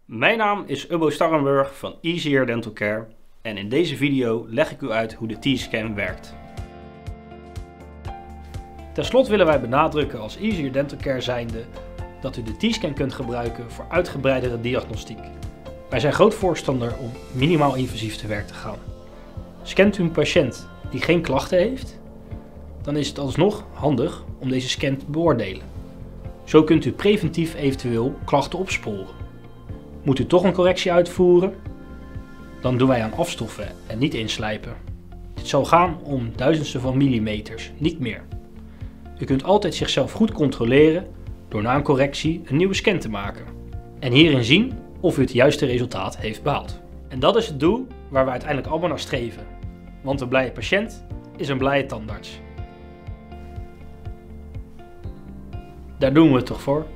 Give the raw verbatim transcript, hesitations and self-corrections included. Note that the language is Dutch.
Mijn naam is Ubbo Starrenburg van Easier Dental Care en in deze video leg ik u uit hoe de T-scan werkt. Ten slotte willen wij benadrukken als Easier Dental Care zijnde dat u de T-scan kunt gebruiken voor uitgebreidere diagnostiek. Wij zijn groot voorstander om minimaal invasief te werk te gaan. Scant u een patiënt die geen klachten heeft, dan is het alsnog handig om deze scan te beoordelen. Zo kunt u preventief eventueel klachten opsporen. Moet u toch een correctie uitvoeren? Dan doen wij aan afstoffen en niet inslijpen. Dit zal gaan om duizendsten van millimeters, niet meer. U kunt altijd zichzelf goed controleren door na een correctie een nieuwe scan te maken. En hierin zien of u het juiste resultaat heeft behaald. En dat is het doel waar we uiteindelijk allemaal naar streven. Want een blije patiënt is een blije tandarts. Daar doen we het toch voor?